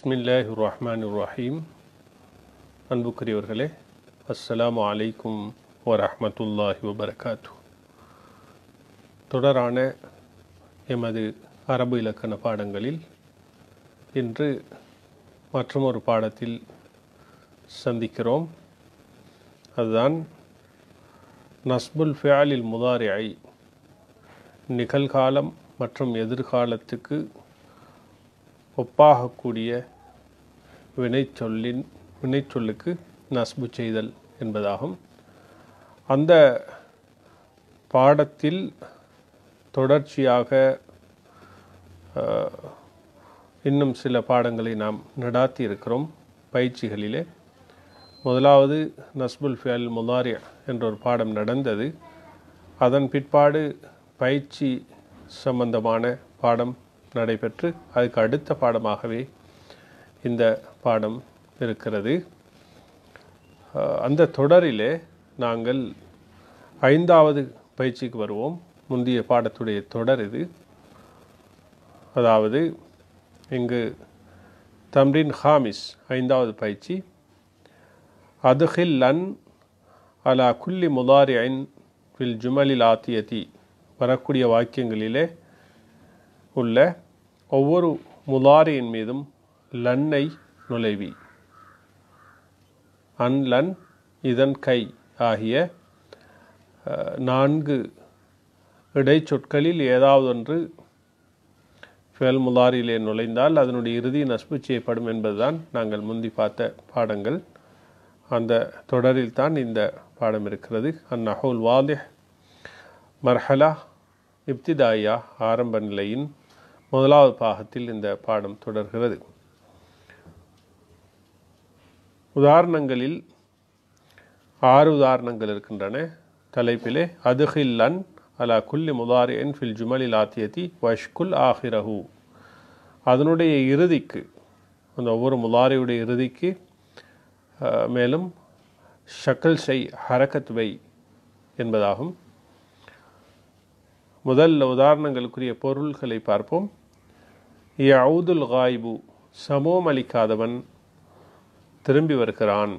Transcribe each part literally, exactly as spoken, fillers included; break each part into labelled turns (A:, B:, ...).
A: பிஸ்மில்லாஹிர் ரஹ்மானிர் ரஹீம். அன்புக்குரியவர்களே, அஸ்ஸலாமு அலைக்கும் வரஹ்மத்துல்லாஹி வபரகாத்து. தொடரான எமது அரபு இலக்கண பாடங்களில் இன்று மற்றொரு பாடத்தில் சந்திக்கிறோம். அதுதான் நஸ்புல் ஃபியாலில் முதாரிஐ, நிகழ்காலம் மற்றும் எதிர்காலத்துக்கு ஒப்பாகக்கூடிய வினைச்சொல்லின் வினைச்சொல்லுக்கு நஸ்பு செய்தல் என்பதாகும். அந்த பாடத்தில் தொடர்ச்சியாக இன்னும் சில பாடங்களை நாம் நடாத்தி இருக்கிறோம் பயிற்சிகளிலே. முதலாவது நஸ்புல் ஃபியால் முதாரி என்ற ஒரு பாடம் நடந்தது. அதன் பிற்பாடு பயிற்சி சம்பந்தமான பாடம் நடைபெற்று அதுக்கு அடுத்த பாடமாகவே இந்த பாடம் இருக்கிறது. அந்த தொடரிலே நாங்கள் ஐந்தாவது பயிற்சிக்கு வருவோம். முந்தைய பாடத்துடைய தொடர் இது. அதாவது இங்கு தம்ரீன் ஹாமிஸ், ஐந்தாவது பயிற்சி. அதுஹில் லன் அலா குல்லி முதாரியின் ஃபில் ஜுமலில் ஆத்தியதி, வரக்கூடிய வாக்கியங்களிலே உள்ள ஒவ்வொரு முதாரியின் மீதும் லன்னை நுழைவி. அன்லன், இதன் கை ஆகிய நான்கு இடைச்சொற்களில் ஏதாவது ஒன்று ஃபியல் முதாரியிலே நுழைந்தால் அதனுடைய இறுதி நஸ்பு செய்யப்படும் என்பதுதான் நாங்கள் முந்தி பார்த்த பாடங்கள். அந்த தொடரில் தான் இந்த பாடம் இருக்கிறது. அந்நஹுல் வாதிஹ் மர்ஹலா இப்திதாயா, ஆரம்ப நிலையின் முதலாவது பாகத்தில் இந்த பாடம் தொடர்கிறது. உதாரணங்களில் ஆறு உதாரணங்கள் இருக்கின்றன. தலைப்பிலே அதுஹில் லன் அலா குல்லி முதாரியின் ஃபில் ஜுமலில் ஆத்தியதி வஷ்குல் ஆஹிரஹு, அதனுடைய இறுதிக்கு, அந்த ஒவ்வொரு முதாரியுடைய இறுதிக்கு மேலும் ஷக்கல் செய், ஹரக்கத் வை என்பதாகும். முதல் உதாரணங்களுக்குரிய பொருள்களை பார்ப்போம். யவுதுல் காயிபு, சமூகம் அளிக்காதவன் திரும்பி வருகிறான்.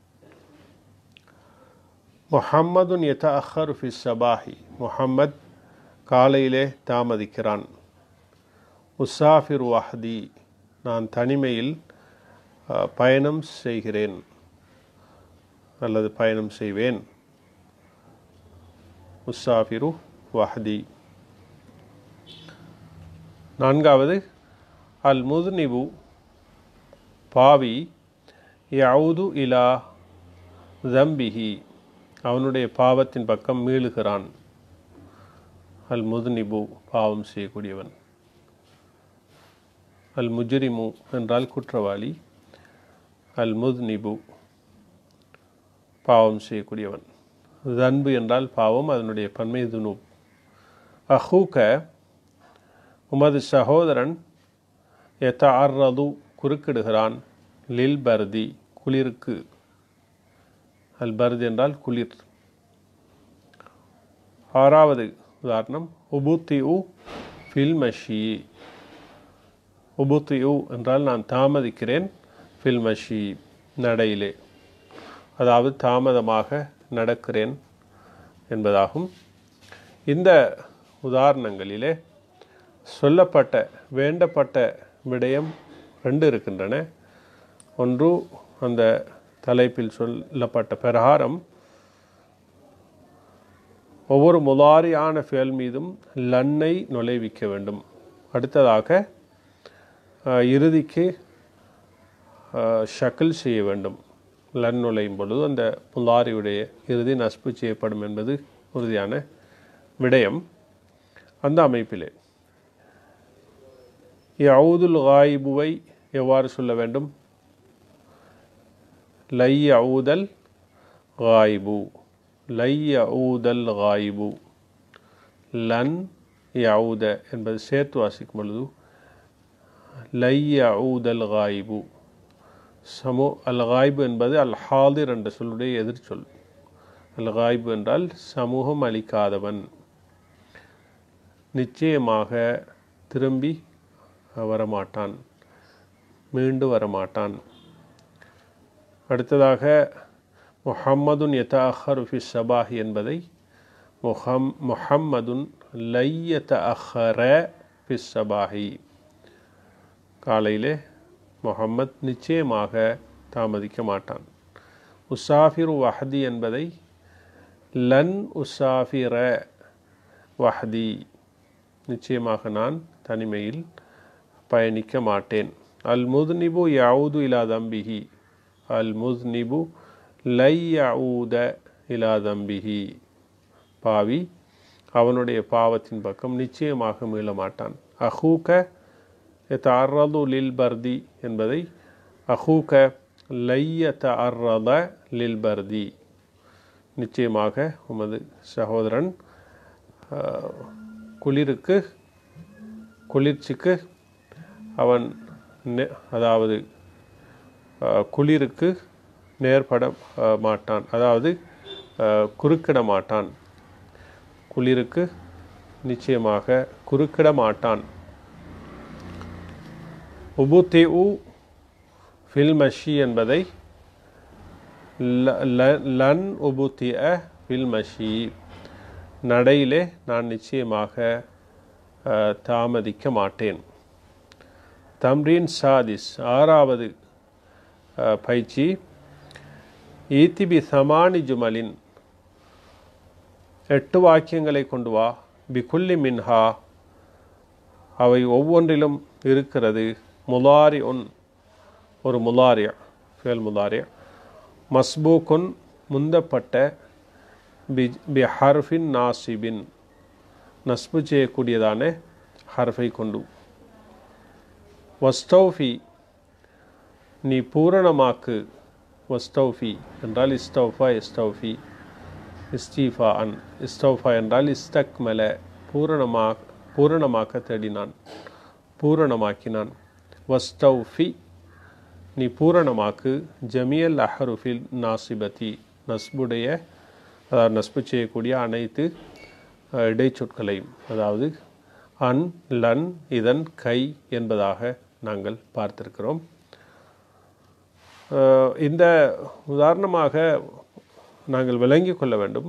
A: முஹம்மதுன் யதஅஹர் ஃபி ஸபாஹி, முஹம்மத் காலையிலே தாமதிக்கிறான். உஸாஃபிர் வஹதி, நான் தனிமையில் பயணம் செய்கிறேன் அல்லது பயணம் செய்வேன். உஸாஃபிரு வஹதி. நான்காவது அல் முத்னிபு, பாவி, யவுது இலா தம்பிஹி, அவனுடைய பாவத்தின் பக்கம் மீளுகிறான். அல் முத்னிபு, பாவம் செய்யக்கூடியவன். அல் முஜ்ரிமு என்றால் குற்றவாளி. அல் முத்னிபு, பாவம் செய்யக்கூடியவன். தன்பு என்றால் பாவம், அதனுடைய பன்மை துனூப். அஹூக, உமது சகோதரன், யதஅர்ரது, குறுக்கிடுகிறான். லில் பர்தி, குளிருக்கு. அல் பர்து என்றால் குளிர். ஆறாவது உதாரணம் உபுத்திஉ ஃபில் மஷி. உபுத்திஉ என்றால் நான் தாமதிக்கிறேன். ஃபில் மஷி, நடையிலே, அதாவது தாமதமாக நடக்கிறேன் என்பதாகும். இந்த உதாரணங்களிலே சொல்லப்பட்ட வேண்டப்பட்ட விடயம் ரெண்டு இருக்கின்றன. ஒன்று, அந்த தலைப்பில் சொல்லப்பட்ட பிரகாரம் ஒவ்வொரு முதாரியான ஃபியல் மீதும் லன்னை நுழைவிக்க வேண்டும். அடுத்ததாக இறுதிக்கு ஷக்கில் செய்ய வேண்டும். லன் நுழையும் பொழுது அந்த முதாரியுடைய இறுதி நஸ்பு செய்யப்படும் என்பது உறுதியான விடயம். அந்த அமைப்பிலே யவுதுல் காயிபுவை எவ்வாறு சொல்ல வேண்டும்? லை யவுதல் காயிபு, லை யவுதல் காயிபு. லன் யவுத என்பது சேர்த்து வாசிக்கும் பொழுது லை யவுதல் காயிபு. சமூ அல் காயிபு என்பது அல் ஹாதிர் என்ற சொல்லுடைய எதிர்ச்சொல். அல் காயிபு என்றால் சமூகம் அளிக்காதவன், நிச்சயமாக திரும்பி வரமாட்டான். மீண்டு வரமாட்டான். அடுத்ததாக முஹம்மதுன் யதஅஹரு ஃபி ஸபாஹி என்பதை முஹம் முஹம்மதுன் லை யதஅஹர ஃபி ஸபாஹி, காலையிலே முஹம்மத் நிச்சயமாக தாமதிக்க மாட்டான். உசாஃபிரு வஹதி என்பதை லன் உசாஃபிர வஹதி, நிச்சயமாக நான் தனிமையில் பயணிக்க மாட்டேன். அல் முத்னிபு யஊது இலா தம்பிஹி, அல் முத்னிபு லை யஊத இலா தம்பிஹி, பாவி அவனுடைய பாவத்தின் பக்கம் நிச்சயமாக மீள மாட்டான். அஹூக யதஅர்ரது லில் பர்தி என்பதை அஹூக லை யதஅர்ரத லில் பர்தி, நிச்சயமாக உமது சகோதரன் குளிருக்கு குளிர்ச்சிக்கு அவன் அதாவது குளிருக்கு நேர்பட மாட்டான், அதாவது குறுக்கிட மாட்டான். குளிருக்கு நிச்சயமாக குறுக்கிட மாட்டான். உபுதிஉ ஃபில் மஷி என்பதை லன் உபுதிஅ ஃபில் மஷி, நடையிலே நான் நிச்சயமாக தாமதிக்க மாட்டேன். தம்ரீன் சாதிஸ், ஆறாவது பயிற்சி. ஈத்திபி சமானி ஜுமலின், எட்டு வாக்கியங்களை கொண்டு வா. பிகுல்லி மின்ஹா, அவை ஒவ்வொன்றிலும் இருக்கிறது. முலாரி உன், ஒரு முலாரியா ஃபேல் முலாரியா. மஸ்பூக்குன், முந்தப்பட்ட. பி பி ஹர்ஃபின் நாசிபின், நஸ்பு செய்யக்கூடியதான ஹர்ஃபை கொண்டு. வஸ்தௌஃபி, நீ பூரணமாக்கு. வஸ்தௌஃபி என்றால் இஸ்தௌஃபா இஸ்தௌஃபி இஸ்தீஃபா அன், இஸ்தௌஃபா என்றால் இஸ்தக்மல, பூரணமா பூரணமாக்க தேடினான், பூரணமாக்கினான். வஸ்தௌஃபி, நீ பூரணமாக்கு. ஜமியல் அஹருஃபில் நாசிபதி, நஸ்புடைய அதாவது நஸ்பு செய்யக்கூடிய அனைத்து இடைச்சொற்களையும், அதாவது அன் லன் இதன் கை என்பதாக நாங்கள் பார்த்திருக்கிறோம். இந்த உதாரணமாக நாங்கள் விளங்கி கொள்ள வேண்டும்.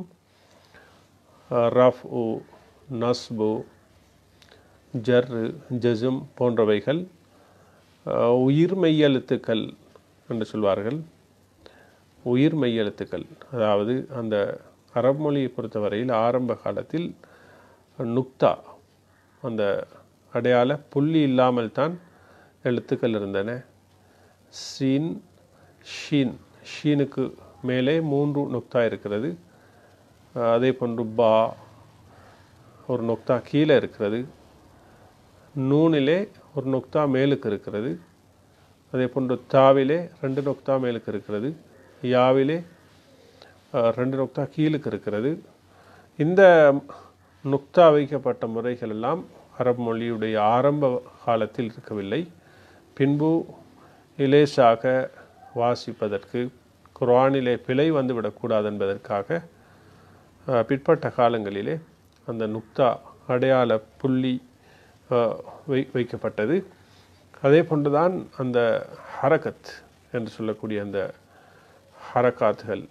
A: ரஃப் உ நஸ்பு ஜர் ஜஸும் போன்றவைகள் உயிர் மெய்யெழுத்துக்கள் என்று சொல்வார்கள். உயிர் மெய்யெழுத்துக்கள், அதாவது அந்த அரபு மொழியை பொறுத்தவரையில் ஆரம்ப காலத்தில் நுக்தா, அந்த அடையாள புள்ளி இல்லாமல் தான் எழுத்துக்கள் இருந்தன. சீன் ஷீன், ஷீனுக்கு மேலே மூன்று நுக்தா இருக்கிறது. அதே போன்று பா ஒரு நுக்தா கீழே இருக்கிறது. நூனிலே ஒரு நுக்தா மேலுக்கு இருக்கிறது. அதே போன்று தாவிலே ரெண்டு நுக்தா மேலுக்கு இருக்கிறது. யாவிலே ரெண்டு நுக்தா கீழுக்கு இருக்கிறது. இந்த நுக்தா வைக்கப்பட்ட முறைகள் எல்லாம் அரபு மொழியுடைய ஆரம்ப காலத்தில் இருக்கவில்லை. பின்பு இலேசாக வாசிப்பதற்கு, குர்ஆனிலே பிழை வந்துவிடக்கூடாது என்பதற்காக பிற்பட்ட காலங்களிலே அந்த நுக்தா அடையாள புள்ளி வை வைக்கப்பட்டது. அதே போன்றுதான் அந்த ஹரகத் என்று சொல்லக்கூடிய அந்த ஹரகாத்துகள்,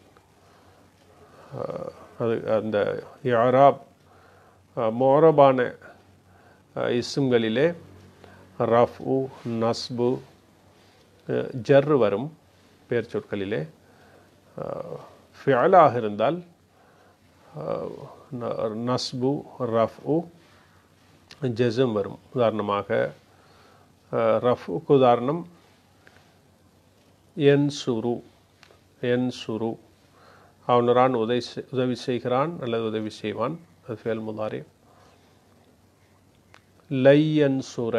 A: அது அந்த யாராப் மோரபான இஸ்ம்களிலே ரஃப் உ நஸ்பு ஜர் வரும். பேர் சொற்களிலே ஃபிஅலாக இருந்தால் நஸ்பு ரஃப் உ ஜஸம் வரும். உதாரணமாக ரஃப்க்கு உதாரணம் என் சுரு, என் சுரு, அவனரான் உதவி உதவி செய்கிறான் அல்லது உதவி செய்வான், அது ஃபேல் முதாரி. லையன் சுர,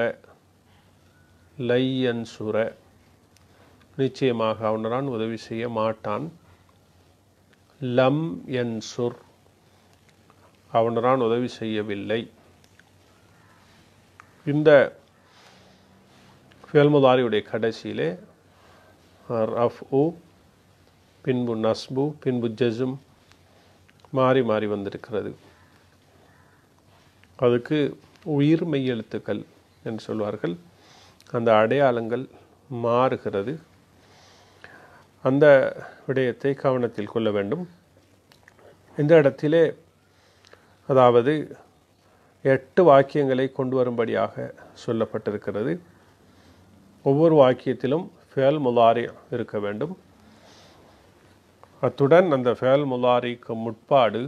A: லையன் சுர, நிச்சயமாக அவனரான் உதவி செய்ய மாட்டான். லம் என் சுர், அவனரான் உதவி செய்யவில்லை. இந்த ஃபியல் முதாரியுடைய கடைசியிலே ரஃப் உ பின்பு நஸ்பு பின்பு ஜஸும் மாறி மாறி வந்திருக்கிறது. அதுக்கு உயிர் மெய்யெழுத்துக்கள் என்று சொல்வார்கள். அந்த அடையாளங்கள் மாறுகிறது. அந்த விடயத்தை கவனத்தில் கொள்ள வேண்டும். இந்த இடத்திலே அதாவது எட்டு வாக்கியங்களை கொண்டு வரும்படியாக சொல்லப்பட்டிருக்கிறது. ஒவ்வொரு வாக்கியத்திலும் ஃபேல் முலாரி இருக்க வேண்டும். அத்துடன் அந்த ஃபேல் முலாரிக்கு முற்பாடு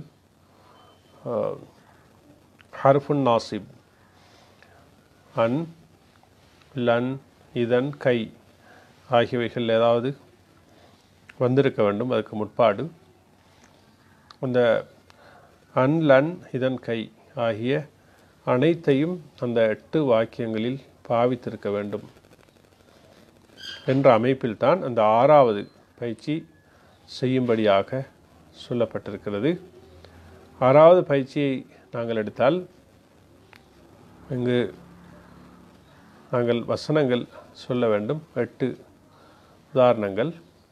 A: ஹர்ஃபுன் நாசிப், அன், லன், இதன், கை ஆகியவைகள் ஏதாவது வந்திருக்க வேண்டும். அதுக்கு முற்பாடு அந்த அன், லன், இதன், கை ஆகிய அனைத்தையும் அந்த எட்டு வாக்கியங்களில் பாவித்திருக்க வேண்டும் என்ற அமைப்பில்தான் அந்த ஆறாவது பயிற்சி செய்யும்படியாக சொல்லப்பட்டிருக்கிறது. ஆறாவது பயிற்சியை நாங்கள் எடுத்தால் இங்கு நாங்கள் வசனங்கள் சொல்ல வேண்டும். எட்டு உதாரணங்கள்.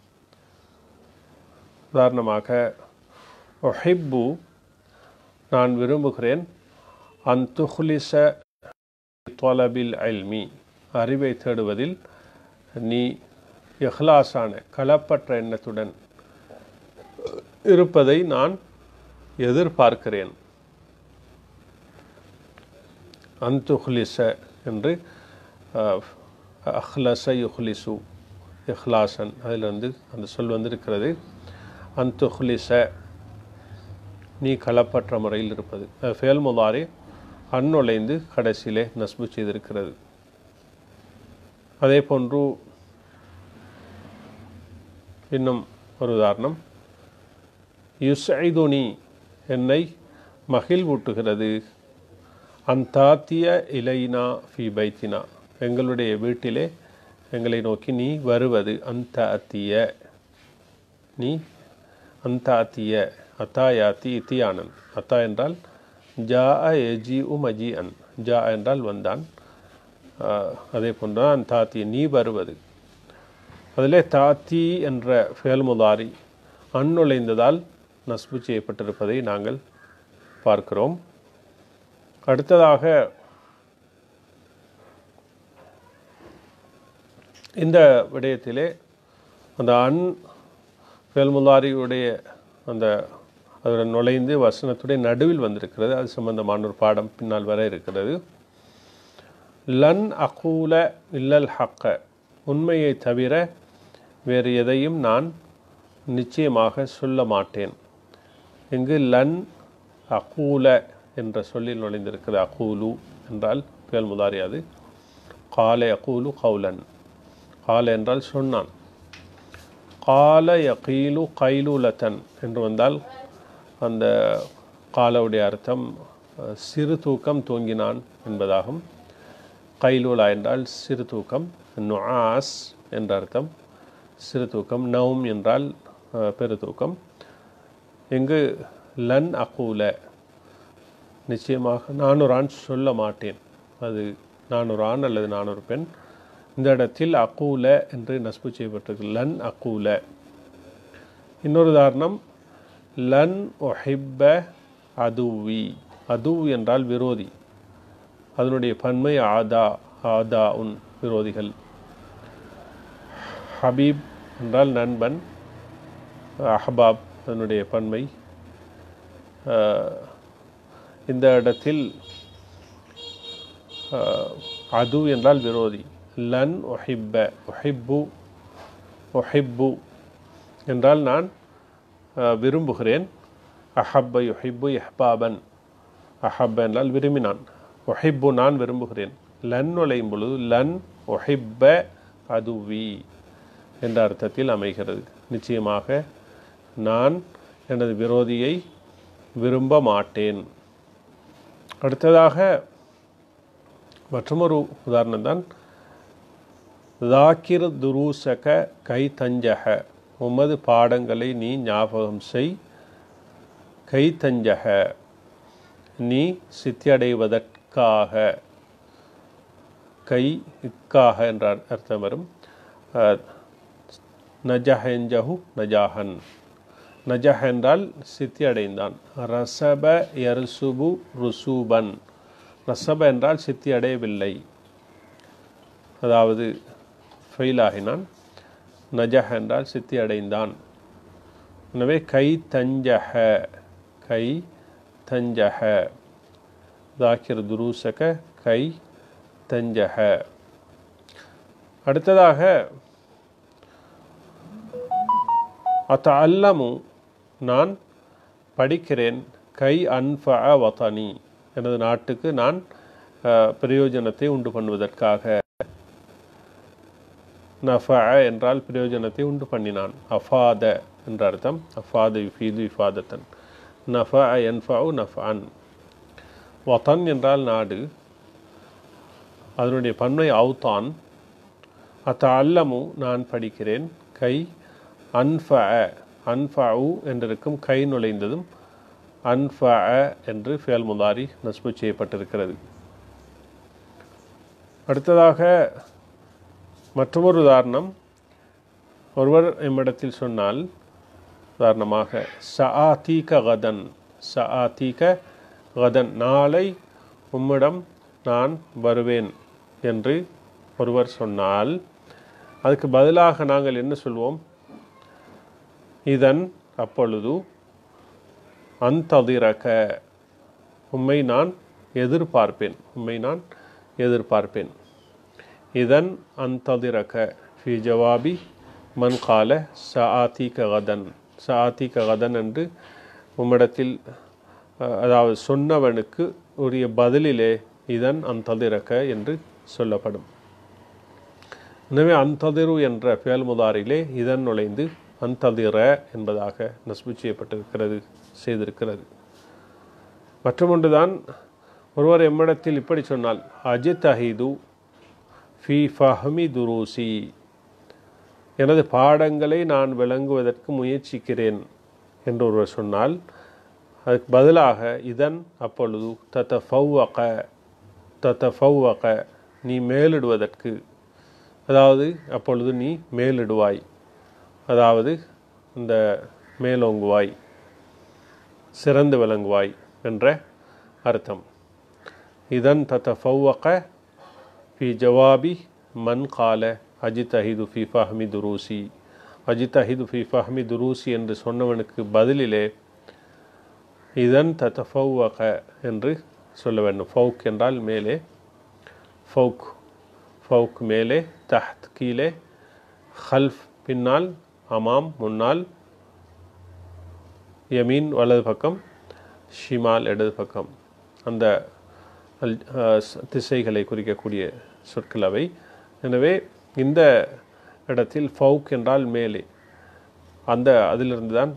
A: உதாரணமாக, ஒஹிப்பு நான் விரும்புகிறேன், அன் துஹ்லிஸ தொலபில் இல்மி அறிவை தேடுவதில் நீ இஹ்லாஸான கலப்பற்ற எண்ணத்துடன் இருப்பதை நான் எதிர்பார்க்கிறேன். அன் துஹ்லிஸ என்று அஹ்லஸ யுஹ்லிசு இஹ்லாசன் அதிலிருந்து அந்த சொல் வந்திருக்கிறது. அன் துஹ்லிஸ நீ களப்பற்ற முறையில் இருப்பது. ஃபேல் முலாரி அந்நுழைந்து கடைசியிலே நஸ்பு செய்திருக்கிறது. அதே போன்று இன்னும் ஒரு உதாரணம், யுஸ்ஐதுனி என்னை மகிழ்வூட்டுகிறது, அந்தாத்திய இலைனா ஃபி பைத்தினா எங்களுடைய வீட்டிலே எங்களை நோக்கி நீ வருவது, அந்த அத்திய நீ அந்த அத்திய அத்தாயாத்தி இத்தியானன். அத்தா என்றால் ஜா எஜி உ மஜி அன், ஜா என்றால் வந்தான். அதே போன்றுதான் அந்த தாத்தி நீ வருவது. அதிலே தாத்தி என்ற ஃபேல் முலாரி அந்நுழைந்ததால் நஸ்பு செய்யப்பட்டிருப்பதை நாங்கள் பார்க்கிறோம். அடுத்ததாக இந்த விடயத்திலே அந்த அன் ஃபேல் முலாரியுடைய அந்த அதனுடன் நுழைந்து வசனத்துடைய நடுவில் வந்திருக்கிறது. அது சம்பந்தமான ஒரு பாடம் பின்னால் வர இருக்கிறது. லன் அகூல இல்லல் ஹக்க உண்மையை தவிர வேறு எதையும் நான் நிச்சயமாக சொல்ல மாட்டேன். இங்கு லன் அகூல என்ற சொல்லில் நுழைந்திருக்கிறது. அகூலு என்றால் ஃபேல் முலாரி. அது காலை அகூலு கவுலன், கால என்றால் சொன்னான். கால யகீலு கைலுலத்தன் என்று வந்தால் அந்த காலவுடைய அர்த்தம் சிறு தூக்கம் தூங்கினான் என்பதாகும். கைலூலா என்றால் சிறு தூக்கம், நுஆஸ் என்ற அர்த்தம் சிறு தூக்கம், நவும் என்றால் பெரு தூக்கம். இங்கு லன் அகூல நிச்சயமாக நான் ஒரு ஆண் சொல்ல மாட்டேன். அது நான் ஒரு ஆண் அல்லது நான் ஒரு பெண். இந்த இடத்தில் அகூல என்று நஸ்பு செய்யப்பட்டிருக்கு. லன் அகூல. இன்னொரு உதாரணம், லன் ஒஹிப்ப அதுவி. அது என்றால் விரோதி. அதனுடைய பன்மை ஆதா, ஆதா உன் விரோதிகள். ஹபீப் என்றால் நண்பன், அஹ்பாப் அதனுடைய பன்மை. இந்த இடத்தில் அது என்றால் விரோதி. லன் ஒஹிப்ப, ஒஹிப்பு ஒஹிப்பு என்றால் நான் விரும்புகிறேன். அஹப்ப யுஹிப்பு இஹ்பாபன், அஹப்ப என்றால் விரும்பினான், ஒஹிப்பு நான் விரும்புகிறேன். லன் நுழையும் பொழுது லன் ஒஹிப்ப அதுவி என்ற அர்த்தத்தில் அமைகிறது. நிச்சயமாக நான் எனது விரோதியை விரும்ப மாட்டேன். அடுத்ததாக மற்றொரு உதாரணம் தான், தாக்கிர் துரூசக கை தஞ்சக உமது பாடங்களை நீ ஞாபகம் செய், கை தஞ்சக நீ சித்தியடைவதற்காக, கை இக்காக என்ற அர்த்தம் வரும். நஜஹெஞ்சஹு நஜாஹன், நஜஹ என்றால் சித்தி அடைந்தான். ரசப யர்சுபு ருசூபன், ரசப என்றால் சித்தி அடையவில்லை. அதாவது ஃபெயில் ஆகினான். நஜஹ என்றால் சித்தி அடைந்தான். எனவே கை தஞ்சஹ, கை தஞ்சஹ, தாக்கிர் துருசக கை தஞ்சஹ. அடுத்ததாக அத்தஅல்லமு நான் படிக்கிறேன், கை அன்ஃபஅ வதனி எனது நாட்டுக்கு நான் பிரயோஜனத்தை உண்டு பண்ணுவதற்காக. நஃபஅ என்றால் பிரயோஜனத்தை உண்டு பண்ணினான். அஃபாத என்ற அர்த்தம். அஃபாத யுஃபீது இஃபாதத்தன். நஃபஅ யன்ஃபஅு நஃபஅன். வதன் என்றால் நாடு, அதனுடைய பன்மை அவுதான். அத்தஅல்லமு நான் படிக்கிறேன், கை அன்ஃபஅ, அன்ஃபஅு என்றிருக்கும் கை நுழைந்ததும் அன்ஃபஅ என்று ஃபியல் முதாரி நஸ்பு செய்யப்பட்டிருக்கிறது. அடுத்ததாக மற்றொரு உதாரணம், ஒருவர் எம்மிடத்தில் சொன்னால், உதாரணமாக சஆதீக கதன், சஆதீக கதன் நாளை உம்மிடம் நான் வருவேன் என்று ஒருவர் சொன்னால், அதுக்கு பதிலாக நாங்கள் என்ன சொல்வோம்? இதன் அப்பொழுது அந்ததிரக உம்மை நான் எதிர்பார்ப்பேன், உம்மை நான் எதிர்பார்ப்பேன். இதன் அந்ததிரக ஃபி ஜவாபி மன் கால சஆதீக கதன், சஆதீக கதன் என்று உம்மிடத்தில் அதாவது சொன்னவனுக்கு உரிய பதிலிலே இதன் அந்ததிரக என்று சொல்லப்படும். எனவே அந்ததிரு என்ற ஃபியல் முதாரிலே இதன் நுழைந்து அந்ததிர என்பதாக நஸ்பு செய்யப்பட்டிருக்கிறது, செய்திருக்கிறது. மற்றொன்றுதான், ஒருவர் எம்மிடத்தில் இப்படி சொன்னால், அஜ்தஹிது ஃபி ஃபஹ்மி துரூசி, எனது பாடங்களை நான் விளங்குவதற்கு முயற்சிக்கிறேன் என்று ஒருவர் சொன்னால், அதுக்கு பதிலாக இதன் அப்பொழுது ததஃபவ்வக, ததஃபவ்வக நீ மேலிடுவதற்கு, அதாவது அப்பொழுது நீ மேலிடுவாய், அதாவது இந்த மேலோங்குவாய், சிறந்து விளங்குவாய் என்ற அர்த்தம். இதன் ததஃபவ்வக ஃபி ஜவாபி மன் கால அஜ்தஹிது ஃபி ஃபஹ்மி துரூசி, அஜ்தஹிது ஃபி ஃபஹ்மி துரூசி என்று சொன்னவனுக்கு பதிலிலே இதன் ததஃபவ்வக என்று சொல்ல வேண்டும். ஃபவுக் என்றால் மேலே, ஃபவுக் ஃபவுக் மேலே, தஹ்த் கீழே, ஹல்ஃப் பின்னால், அமாம் முன்னால், யமீன் வலது பக்கம், ஷிமால் இடது பக்கம், அந்த திசைகளை குறிக்கக்கூடிய சொற்கள் அவை. எனவே இந்த இடத்தில் ஃபவுக் என்றால் மேலே, அந்த அதிலிருந்து தான்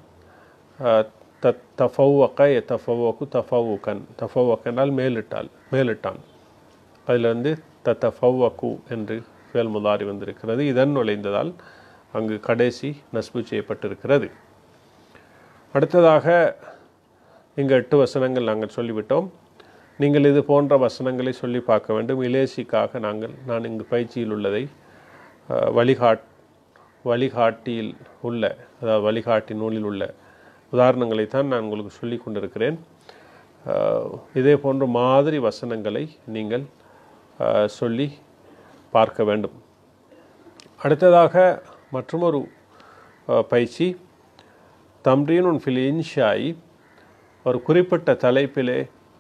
A: தஃபவ்வக யதஃபவ்வகு தஃபவுகன், தஃபவ்வக் என்றால் மேலிட்டால், மேலிட்டான், அதிலிருந்து ததஃபவ்வகு என்று ஃபியல் முதாரி வந்திருக்கிறது. இதன் நுழைந்ததால் அங்கு கடைசி நஸ்பு செய்யப்பட்டிருக்கிறது. அடுத்ததாக இங்கு எட்டு வசனங்கள் நாங்கள் சொல்லிவிட்டோம். நீங்கள் இது போன்ற வசனங்களை சொல்லி பார்க்க வேண்டும். இலேசிக்காக நாங்கள் நான் இங்கு பயிற்சியில் உள்ளதை வழிகாட் வழிகாட்டியில் உள்ள, அதாவது வழிகாட்டி நூலில் உள்ள உதாரணங்களைத்தான் நான் உங்களுக்கு சொல்லி கொண்டிருக்கிறேன். இதே போன்ற மாதிரி வசனங்களை நீங்கள் சொல்லி பார்க்க வேண்டும். அடுத்ததாக மற்றொரு பயிற்சி, தம்ரீனுன் ஃபில் இன்ஷாய், ஒரு குறிப்பிட்ட தலைப்பிலே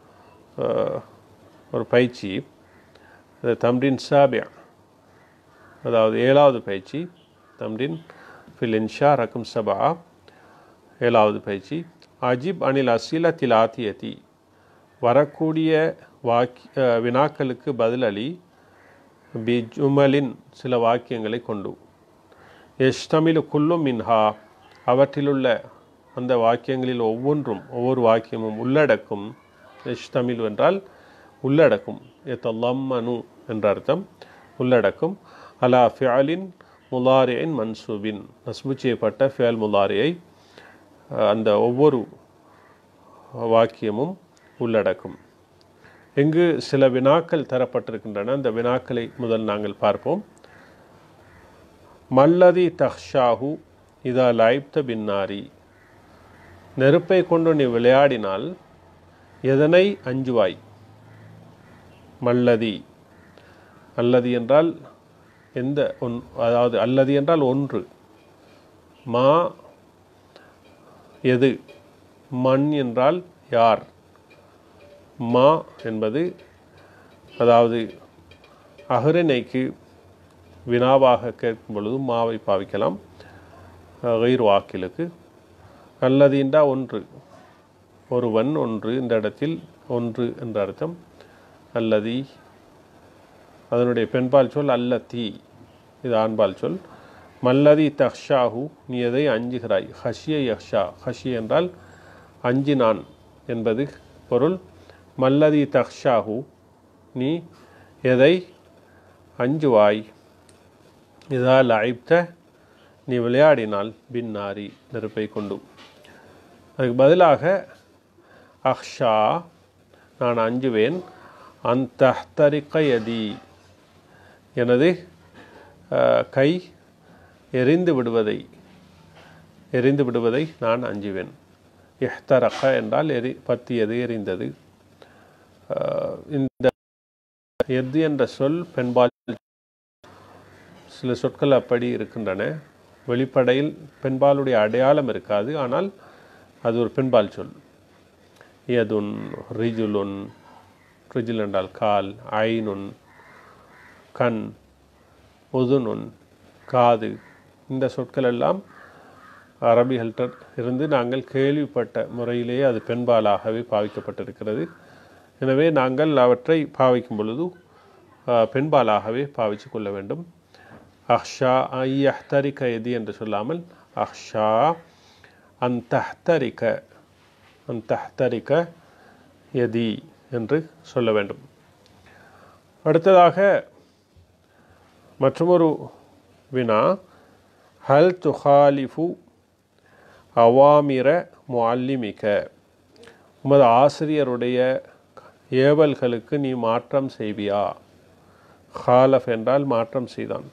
A: ஒரு பயிற்சி, தம்ரீன் சாபியா, அதாவது ஏழாவது பயிற்சி, தம்ரீன் ஃபில் இன்ஷா ரகம் சபா, ஏழாவது பயிற்சி. அஜிப் அனில் அசிலத்தில் ஆத்தியதி, வரக்கூடிய வாக்கிய வினாக்களுக்கு பதிலளி, பி ஜுமலின் சில வாக்கியங்களை கொண்டு, எஷ்தமிலு குல்லும் மின்ஹா அவற்றிலுள்ள அந்த வாக்கியங்களில் ஒவ்வொன்றும் ஒவ்வொரு வாக்கியமும் உள்ளடக்கும், எஷ்தமிலு என்றால் உள்ளடக்கும், எத்தல்லம்மனு என்ற அர்த்தம், உள்ளடக்கும், அலா ஃபியலின் முலாரியின் மன்சூபின் நஸ்பு செய்யப்பட்ட ஃபியல் முலாரியை அந்த ஒவ்வொரு வாக்கியமும் உள்ளடக்கும். இங்கு சில வினாக்கள் தரப்பட்டிருக்கின்றன. அந்த வினாக்களை முதல் நாங்கள் பார்ப்போம். மல்லதி தஹ்ஷாஹு இதா லைப்த பின்னாரி, நெருப்பை கொண்டு நீ விளையாடினால் எதனை அஞ்சுவாய்? மல்லதி, அல்லதி என்றால் எந்த ஒன் அதாவது அல்லது என்றால் ஒன்று, மா எது, மண் என்றால் யார். மா என்பது அதாவது அகரணைக்கு வினாவாக கேட்கும் பொழுது மாவை பாவிக்கலாம். கயிறு வாக்கிலுக்கு அல்லது என்றால் ஒன்று, ஒருவன் ஒன்று, இந்த இடத்தில் ஒன்று என்ற அர்த்தம். அல்லதி அதனுடைய பெண்பால் சொல் அல்லத்தி, இது ஆண்பால் சொல். மல்லதி தஹ்ஷாஹு நீ எதை அஞ்சுகிறாய். ஹஷிய யஹ்ஷா, ஹஷிய என்றால் அஞ்சினான் என்பது பொருள். மல்லதி தஹ்ஷாஹு நீ எதை அஞ்சுவாய். இதா லைப்த நீ விளையாடினால் பின்னாரி நெருப்பை கொண்டு. அதுக்கு பதிலாக அஹ்ஷா நான் அஞ்சுவேன். அந்தஹ்தரிக்க யதி எனது கை எரிந்து விடுவதை எரிந்து விடுவதை நான் அஞ்சுவேன். இஹ்தரக என்றால் எரி பத்தியது, எரிந்தது. இந்த எது என்ற சொல் பெண்பால். சில சொற்கள் அப்படி இருக்கின்றன. வெளிப்படையில் பெண்பாலுடைய அடையாளம் இருக்காது, ஆனால் அது ஒரு பெண்பால் சொல். யதுன், ரிஜுலுன், ரிஜுல் என்றால் கால், ஐனுன் கண், உதுனுன் காது. இந்த சொற்கள் எல்லாம் அரபிகள்கிட்ட இருந்து நாங்கள் கேள்விப்பட்ட முறையிலேயே அது பெண்பாலாகவே பாவிக்கப்பட்டிருக்கிறது. எனவே நாங்கள் அவற்றை பாவிக்கும் பொழுது பெண்பாலாகவே பாவித்து கொள்ள வேண்டும். அஹ்ஷா ஐயஹ்தரிக்க எதி என்று சொல்லாமல் அஹ்ஷா அந்தஹ்தரிக்க அந்தஹ்தரிக்க எதி என்று சொல்ல வேண்டும். அடுத்ததாக மற்றொரு வினா, ஹல் துஹாலிஃபு அவாமிர முஅல்லிமிக உமது ஆசிரியருடைய ஏவல்களுக்கு நீ மாற்றம் செய்வியா. ஹாலஃப் என்றால் மாற்றம் செய்தான்.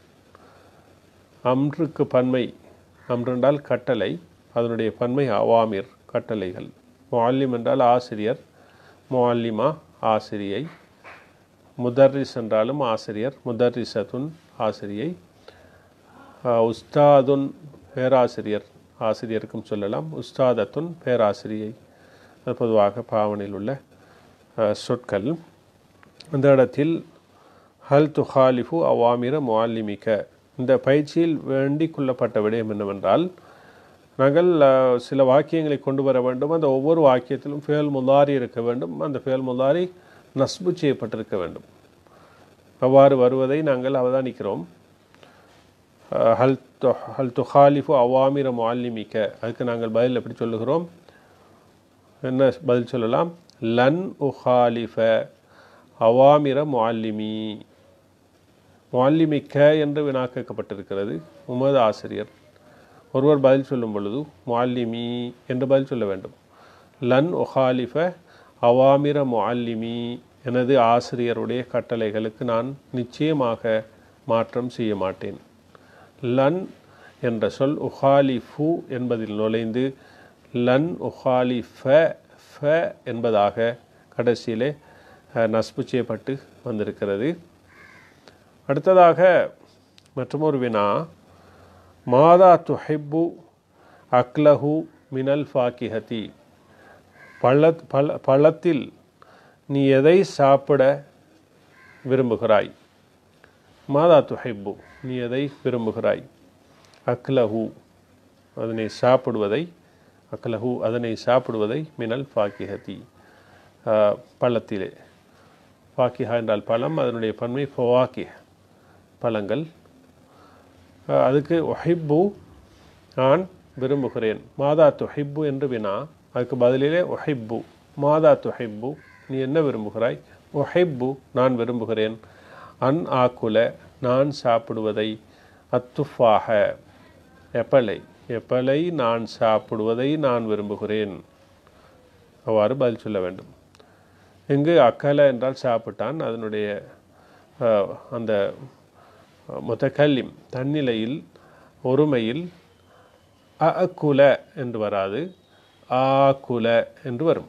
A: அம்ருக்கு பன்மை, அம்ரு என்றால் கட்டளை, அதனுடைய பன்மை அவாமிர் கட்டளைகள். முஅல்லிம் என்றால் ஆசிரியர், முஅல்லிமா ஆசிரியை. முதர்ரிஸ் என்றாலும் ஆசிரியர், முதர்ரிசத்துன் ஆசிரியை. உஸ்தாதுன் பேராசிரியர், ஆசிரியருக்கும் சொல்லலாம். உஸ்தாதத்துன் பேராசிரியை. அது பொதுவாக பாவனையில் உள்ள சொற்கள். அந்த இடத்தில் ஹல் துஹாலிஃபு அவாமிர முஅல்லிமிக இந்த பயிற்சியில் வேண்டிக் கொள்ளப்பட்ட விடயம் என்னவென்றால், நாங்கள் சில வாக்கியங்களை கொண்டு வர வேண்டும். அந்த ஒவ்வொரு வாக்கியத்திலும் ஃபேல் முதாரி இருக்க வேண்டும். அந்த ஃபேல் முதாரி நஸ்பு செய்யப்பட்டிருக்க வேண்டும். அவ்வாறு வருவதை நாங்கள் அவதானிக்கிறோம். ஹல் ஹல் துஹாலிஃபு அவாமிர முஅல்லிமிக அதுக்கு நாங்கள் பதில் எப்படி சொல்லுகிறோம்? என்ன பதில் சொல்லலாம்? லன் உஹாலிஃப அவாமிர முஅல்லிமி. முஅல்லிமிக்க என்று வினா கேட்கப்பட்டிருக்கிறது. உமது ஆசிரியர். ஒருவர் பதில் சொல்லும் பொழுது முஅல்லிமி என்று பதில் சொல்ல வேண்டும். லன் உஹாலிஃப அவாமிர முஅல்லிமி எனது ஆசிரியருடைய கட்டளைகளுக்கு நான் நிச்சயமாக மாற்றம் செய்ய மாட்டேன். லன் என்ற சொல் உஹாலிஃபு என்பதில் நுழைந்து லன் உஹாலிஃப ஃப என்பதாக கடைசியிலே நஸ்பு செய்யப்பட்டு வந்திருக்கிறது. அடுத்ததாக மற்றொரு வினா, மாதா துஹிப்பு அக்லஹு மினல் ஃபாக்கிஹதி பழ பழ பழத்தில் நீ எதை சாப்பிட விரும்புகிறாய். மாதா துஹிப்பு நீ எதை விரும்புகிறாய். அக்லஹு அதனை சாப்பிடுவதை, அக்லஹு அதனை சாப்பிடுவதை, மினல் ஃபாக்கிஹதி பழத்திலே. ஃபாக்கிஹா என்றால் பழம், அதனுடைய பன்மை ஃபவாக்கிஹ் பழங்கள். அதுக்கு ஒஹிப்பு நான் விரும்புகிறேன். மாதா துஹிப்பு என்று வினா, அதுக்கு பதிலிலே ஒஹிப்பு. மாதா துஹிப்பு நீ என்ன விரும்புகிறாய். ஒஹிப்பு நான் விரும்புகிறேன். அன் ஆக்குல நான் சாப்பிடுவதை. அத்துஃபாஹ எப்பலை எப்பலை நான் சாப்பிடுவதை நான் விரும்புகிறேன். அவ்வாறு பதில் சொல்ல வேண்டும். இங்கு அக்கல என்றால் சாப்பிட்டான். அதனுடைய அந்த முதக்கல்லிம் தன்னிலையில் ஒருமையில் அகுல என்று வராது, ஆகுல என்று வரும்.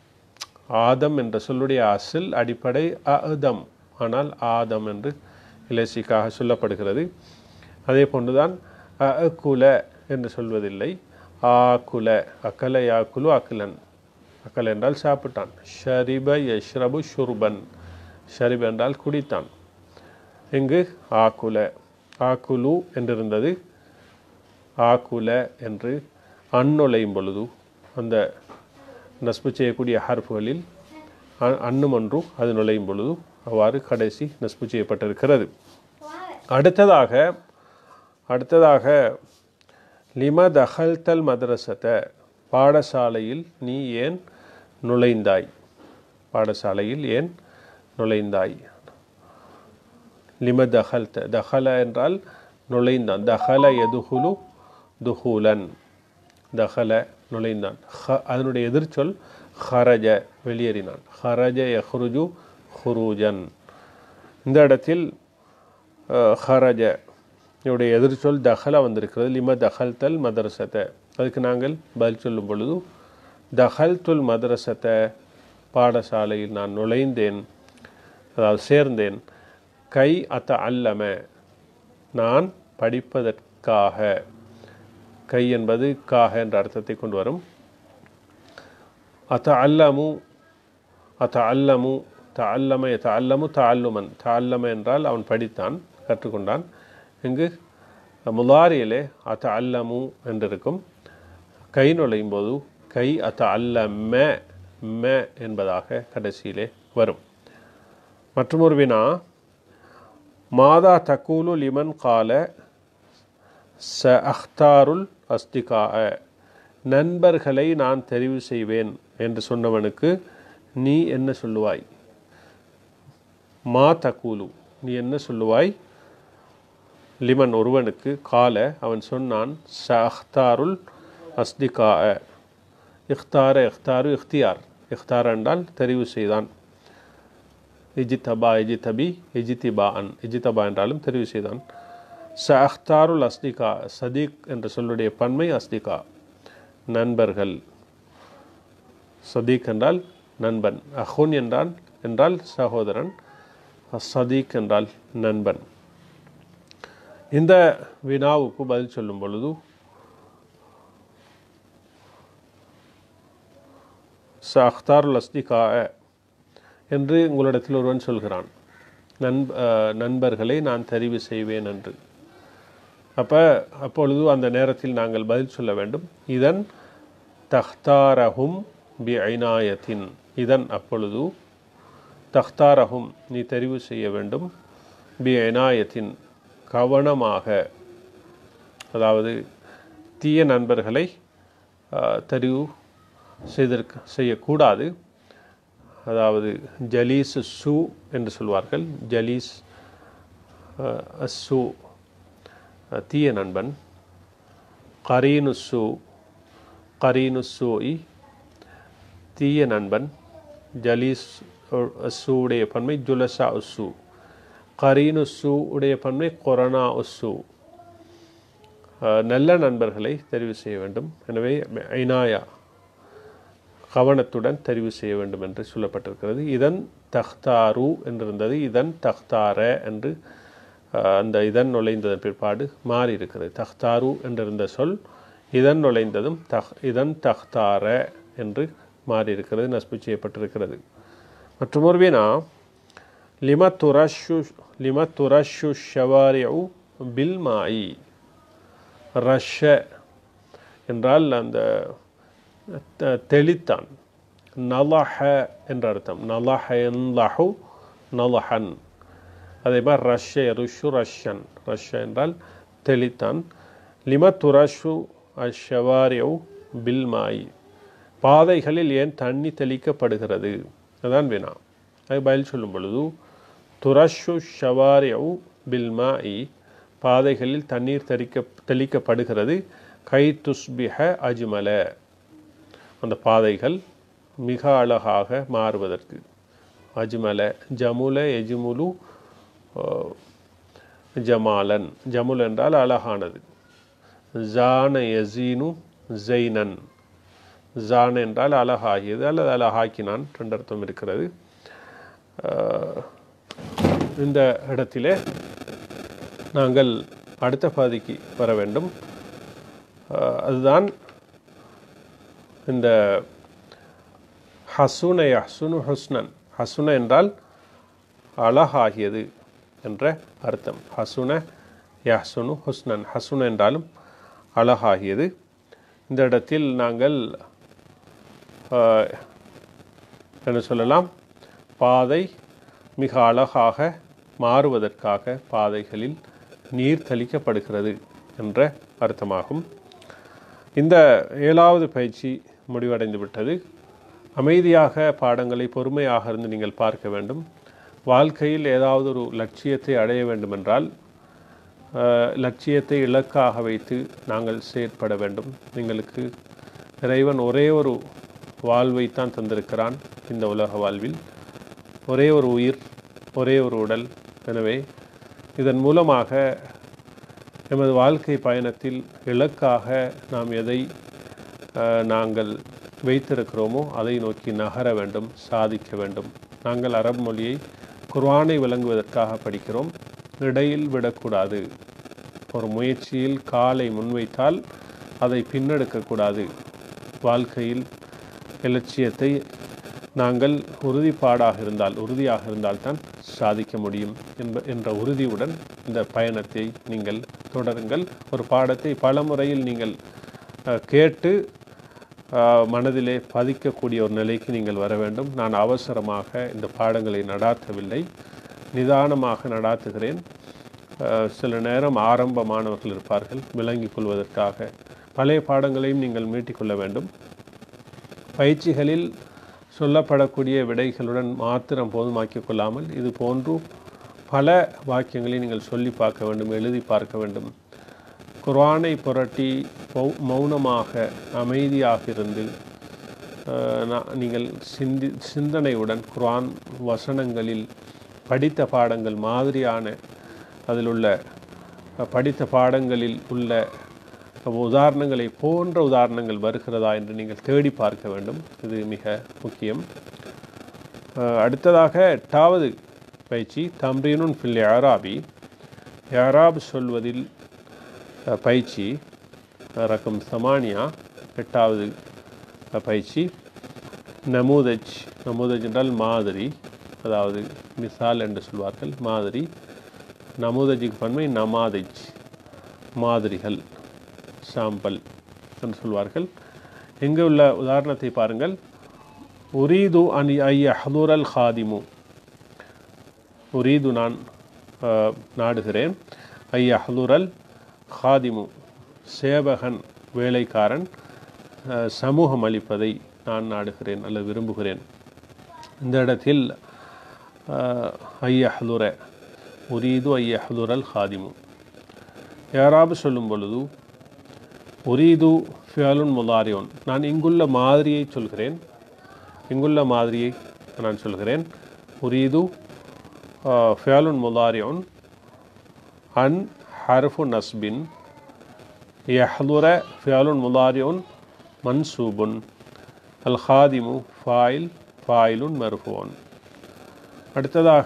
A: ஆதம் என்ற சொல்லுடைய அசில் அடிப்படை அதம், ஆனால் ஆதம் என்று இலசிக்காக சொல்லப்படுகிறது. அதே போன்றுதான் அகுல என்று சொல்வதில்லை. ஆகுல, அக்கல யாக்குலு அக்குலன், அக்கல் என்றால் சாப்பிட்டான். ஷரிப யஷ்ரபு ஷுர்பன், ஷரிப் என்றால் குடித்தான். இங்கு ஆக்குல, ஆக்குலு என்றிருந்தது ஆக்குல என்று அந்நுழையும் பொழுது அந்த நஸ்பு செய்யக்கூடிய ஹர்ஃபுகளில் அன்னும் ஒன்று அது நுழையும் பொழுது அவ்வாறு கடைசி நஸ்பு செய்யப்பட்டிருக்கிறது. அடுத்ததாக அடுத்ததாக லிம தஹல்தல் மதரசத, பாடசாலையில் நீ ஏன் நுழைந்தாய், பாடசாலையில் ஏன் நுழைந்தாய். லிம தஹல்த, தஹல என்றால் நுழைந்தான். தஹல யதுஹுலு துஹூலன், தஹல நுழைந்தான். அதனுடைய எதிர்ச்சொல் ஹரஜ, வெளியேறினான். ஹரஜ யஹ்ருஜு ஹுரூஜன். இந்த இடத்தில் ஹரஜ இவருடைய எதிர்ச்சொல் தஹல வந்திருக்கிறது. லிம தஹல்தல் மதரசத்தை, அதுக்கு நாங்கள் பதில் சொல்லும் பொழுது தஹல்துல் மதரசத்தை, பாடசாலையில் நான் நுழைந்தேன், அதாவது சேர்ந்தேன். கை அத்த அல்லம, நான் படிப்பதற்காக. கை என்பது காக என்ற அர்த்தத்தை கொண்டு வரும். அத்த அல்லமு, அத்த அல்லமு, த அல்லம த அல்லமு த அல்லுமன், த அல்லம என்றால் அவன் படித்தான், கற்றுக்கொண்டான். இங்கு முலாரியிலே அத்த அல்லமு என்றிருக்கும். கை நுழையும் போது கை அத்த அல்லம ம என்பதாக கடைசியிலே வரும். மற்றொரு வினா, மாதா தக்கூலு லிமன் கால ச அஹ்தாருல் அஸ்திகா, நண்பர்களை நான் தெரிவு செய்வேன் என்று சொன்னவனுக்கு நீ என்ன சொல்லுவாய். மா தக்கூலு, நீ என்ன சொல்லுவாய். லிமன், ஒருவனுக்கு, கால அவன் சொன்னான், ச அஹ்தாருல் அஸ்திகா, இஃப்தார இஃப்தாரு இஃப்தியார், இஃப்தார் என்றால் தெரிவு செய்தான். இஜித்தபா இஜித்தபி இஜித்திபா அன், இஜித்தபா என்றாலும் தெரிவு செய்தான். ச அஹ்தாருல் அஸ்திகா, சதீக் என்ற சொல்லுடைய பன்மை அஸ்திகா, நண்பர்கள். சதீக் என்றால் நண்பன், அஹுன் என்றால் என்றால் சகோதரன், சதீக் என்றால் நண்பன். இந்த வினாவுக்கு பதில் சொல்லும் பொழுது ச அஹ்தாருல் அஸ்திகா என்று உங்களிடத்தில் ஒருவன் சொல்கிறான், நண்ப நண்பர்களை நான் தெரிவு செய்வேன் என்று. அப்போ அப்பொழுது அந்த நேரத்தில் நாங்கள் பதில் சொல்ல வேண்டும், இதன் தஹ்தாரஹும் பி ஐனாயத்தின், இதன் அப்பொழுது தஹ்தாரஹும் நீ தெரிவு செய்ய வேண்டும், பி ஐனாயத்தின் கவனமாக, அதாவது தீய நண்பர்களை தெரிவு செய்திருக்க செய்யக்கூடாது. அதாவது ஜலீஸ் சு என்று சொல்வார்கள். ஜலீஸ் அஸ்ஸு தீய நண்பன், கரீனுசு கரீனுசூஇ தீய நண்பன். ஜலீஸ் அஸ்ஸு உடைய பன்மை ஜுலசா உஸ்ஸு, கரீனுசு உடைய பன்மை கொரோனா உஸ்ஸு. நல்ல நண்பர்களை தெரிவு செய்ய வேண்டும். எனவே ஐனாயா, கவனத்துடன் தெரிவு செய்ய வேண்டும் என்று சொல்லப்பட்டிருக்கிறது. இதன் தஹ்தாரு என்றிருந்தது, இதன் தஹ்தார என்று அந்த இதன் நுழைந்ததன் பிற்பாடு மாறி இருக்கிறது. தஹ்தாரு என்றிருந்த சொல் இதன் நுழைந்ததும் தஹ் இதன் தஹ்தார என்று மாறி இருக்கிறது, நஸ்பு செய்யப்பட்டிருக்கிறது. மற்றும் ஒரு வினா, லிம துரஷு லிம துரஷு ஷவாரிஉ பில் மாயி. ரஷ என்றால் அந்த தெளித்தான். நலஹ என்ற அர்த்தம். நலஹ யன்லஹு நலஹன். அதே மாதிரி ரஷ்ய ருஷு ரஷ்யன், ரஷ்ய என்றால் தெளித்தான். லிம துரஷு அஷவாரிஉ பில் மாயி, பாதைகளில் ஏன் தண்ணி தெளிக்கப்படுகிறது, அதான் வினா. அது பதில் சொல்லும் பொழுது துரஷு ஷவாரிஉ பில் மாயி, பாதைகளில் தண்ணீர் தெளிக்க தெளிக்கப்படுகிறது. கை துஸ்பிஹ அஜ்மல, அந்த பாதைகள் மிக அழகாக மாறுவதற்கு. அஜ்மல, ஜமுல எஜ்முலு ஜமாலன், ஜமுல் என்றால் அழகானது. ஜான யசீனு ஜெய்னன், ஜான் என்றால் அழகாகியது அல்லது அழகாக்கினான், ரெண்டு அர்த்தம் இருக்கிறது. இந்த இடத்திலே நாங்கள் அடுத்த பகுதிக்கு வர வேண்டும். அதுதான் இந்த ஹசுன யஹ்சுனு ஹுஸ்னன். ஹசுன என்றால் அழகாகியது என்ற அர்த்தம். ஹசுன யஹ்சுனு ஹுஸ்னன். ஹசுன என்றாலும் அழகாகியது. இந்த இடத்தில் நாங்கள் என்ன சொல்லலாம், பாதை மிக அழகாக மாறுவதற்காக பாதைகளில் நீர் தெளிக்கப்படுகிறது என்ற அர்த்தமாகும். இந்த ஏழாவது பயிற்சி முடிவடைந்து விட்டது. அமைதியாக பாடங்களை பொறுமையாக இருந்து நீங்கள் பார்க்க வேண்டும். வாழ்க்கையில் ஏதாவது ஒரு லட்சியத்தை அடைய வேண்டுமென்றால் லட்சியத்தை இலக்காக வைத்து நாங்கள் செயற்பட வேண்டும். எங்களுக்கு இறைவன் ஒரே ஒரு வாழ்வைத்தான் தந்திருக்கிறான். இந்த உலக வாழ்வில் ஒரே ஒரு உயிர், ஒரே ஒரு உடல். எனவே இதன் மூலமாக எமது வாழ்க்கை பயணத்தில் இலக்காக நாம் எதை நாங்கள் வைத்திருக்கிறோமோ அதை நோக்கி நகர வேண்டும், சாதிக்க வேண்டும். நாங்கள் அரபு மொழியை குர்ஆனை விளங்குவதற்காக படிக்கிறோம். இடையில் விடக்கூடாது. ஒரு முயற்சியில் காலை முன்வைத்தால் அதை பின்னெடுக்கக்கூடாது. வாழ்க்கையில் இலட்சியத்தை நாங்கள் உறுதிப்பாடாக இருந்தால் உறுதியாக இருந்தால்தான் சாதிக்க முடியும் என்ப என்ற உறுதியுடன் இந்த பயணத்தை நீங்கள் தொடருங்கள். ஒரு பாடத்தை பல முறையில் நீங்கள் கேட்டு மனதிலே பதிக்கக்கூடிய ஒரு நிலைக்கு நீங்கள் வர வேண்டும். நான் அவசரமாக இந்த பாடங்களை நடாத்தவில்லை, நிதானமாக நடாத்துகிறேன். சில நேரம் ஆரம்ப மாணவர்கள் இருப்பார்கள், விளங்கிக் கொள்வதற்காக பழைய பாடங்களையும் நீங்கள் மீட்டிக்கொள்ள வேண்டும். பயிற்சிகளில் சொல்லப்படக்கூடிய விடைகளுடன் மாத்திரம் போதுமாக்கிக் கொள்ளாமல் இது போன்று பல வாக்கியங்களை நீங்கள் சொல்லி பார்க்க வேண்டும், எழுதி பார்க்க வேண்டும். குர்ஆனை புரட்டி மௌனமாக அமைதியாக இருந்து நீங்கள் சிந்தி சிந்தனையுடன் குர்ஆன் வசனங்களில் படித்த பாடங்கள் மாதிரியான அதில் உள்ள படித்த பாடங்களில் உள்ள உதாரணங்களை போன்ற உதாரணங்கள் வருகிறதா என்று நீங்கள் தேடி பார்க்க வேண்டும். இது மிக முக்கியம். அடுத்ததாக எட்டாவது பயிற்சி தம்ரீனுன் ஃபில் இஅராபி. இஅராப் சொல்வதில் பயிற்சி ரகம் சமானியா. எட்டாவது பயிற்சி நமூதஜ். நமூதஜ் என்றால் மாதிரி, அதாவது மிசால் என்று சொல்வார்கள், மாதிரி. நமூதஜுக்கு பன்மை நமாதஜ், மாதிரிகள், சாம்பல் என்று சொல்வார்கள். இங்கே உள்ள உதாரணத்தை பாருங்கள். உரீது அன் ஐயஹ்துரல் ஹாதிமு. உரீது நான் நாடுகிறேன். ஐயஹ்துரல் ஹாதிமு சேவகன், வேலைக்காரன் சமூகம் அளிப்பதை நான் நாடுகிறேன் அல்லது விரும்புகிறேன். இந்த இடத்தில் ஐயஹ்துர உரீது ஐயஹ்துரல் ஹாதிமு. யாராவது சொல்லும் பொழுது உரீது ஃபியலுன் முதாரியோன், நான் இங்குள்ள மாதிரியை சொல்கிறேன், இங்குள்ள மாதிரியை நான் சொல்கிறேன். உரீது ஃபியலுன் முதாரியோன் அன் ஹர்ஃபு நஸ்பின், யஹ்துர ஃபியலுன் முதாரியோன் மன்சூபுன், அல் ஹாதிமு ஃபாயில் ஃபாயிலுன் மர்ஃபூன். அடுத்ததாக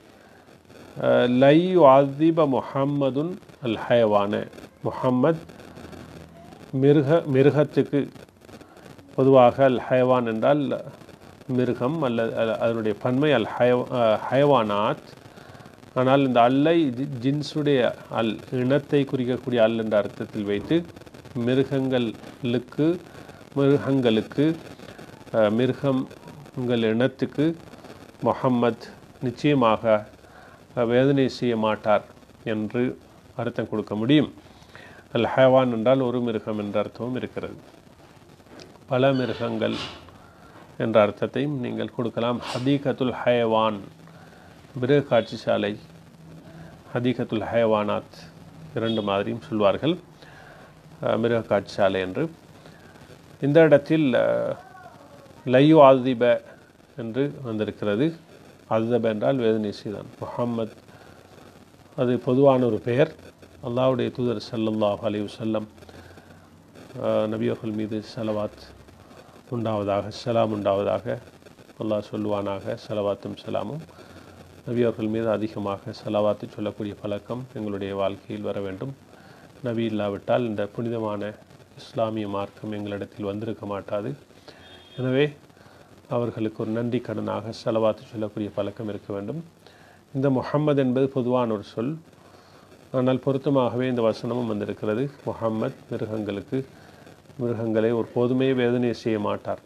A: லை யுஅذிப முஹம்மதுன் அல் ஹயவான. முஹம்மத் மிருக மிருகத்துக்கு பொதுவாக அல் ஹயவான் என்றால் மிருகம் அல்லது அதனுடைய பன்மை அல் ஹய ஹயவானாத். ஆனால் இந்த அல்லை ஜின்ஸுடைய அல், இனத்தை குறிக்கக்கூடிய அல் என்ற அர்த்தத்தில் வைத்து மிருகங்களுக்கு மிருகங்களுக்கு மிருகங்கள் இனத்துக்கு முஹம்மத் நிச்சயமாக வேதனை செய்ய மாட்டார் என்று அர்த்தம் கொடுக்க முடியும். அல் ஹயவான் என்றால் ஒரு மிருகம் என்ற அர்த்தமும் இருக்கிறது. பல மிருகங்கள் என்ற அர்த்தத்தையும் நீங்கள் கொடுக்கலாம். ஹதீகத்துல் ஹயவான் மிருக காட்சி சாலை, ஹதீகத்துல் ஹயவானாத் இரண்டு மாதிரியும் சொல்வார்கள், மிருக காட்சி சாலை என்று. இந்த இடத்தில் லையு ஆதிப என்று வந்திருக்கிறது. அதுதப என்றால் வேதனை செய்தான். முஹம்மத் அது பொதுவான ஒரு பெயர். அல்லாஹ்வுடைய தூதர் ஸல்லல்லாஹு அலைஹி வஸல்லம் நபியர்கள் மீது ஸலவாத் உண்டாவதாக, ஸலாம் உண்டாவதாக, அல்லாஹ் சொல்லுவானாக, ஸலவாத்தும் ஸலாமும் நபி அவர்கள் மீது அதிகமாக ஸலவாத்து சொல்லக்கூடிய பழக்கம் எங்களுடைய வாழ்க்கையில் வர வேண்டும். நபி இல்லாவிட்டால் இந்த புனிதமான இஸ்லாமிய மார்க்கம் எங்களிடத்தில் வந்திருக்க மாட்டாது. எனவே அவர்களுக்கு ஒரு நன்றி கடனாக ஸலவாத்து சொல்லக்கூடிய பழக்கம் இருக்க வேண்டும். இந்த முஹம்மது என்பது பொதுவான ஒரு சொல், ஆனால் பொருத்தமாகவே இந்த வசனமும் வந்திருக்கிறது. முஹம்மத் மிருகங்களுக்கு மிருகங்களை ஒரு போதுமே வேதனை செய்ய மாட்டார்.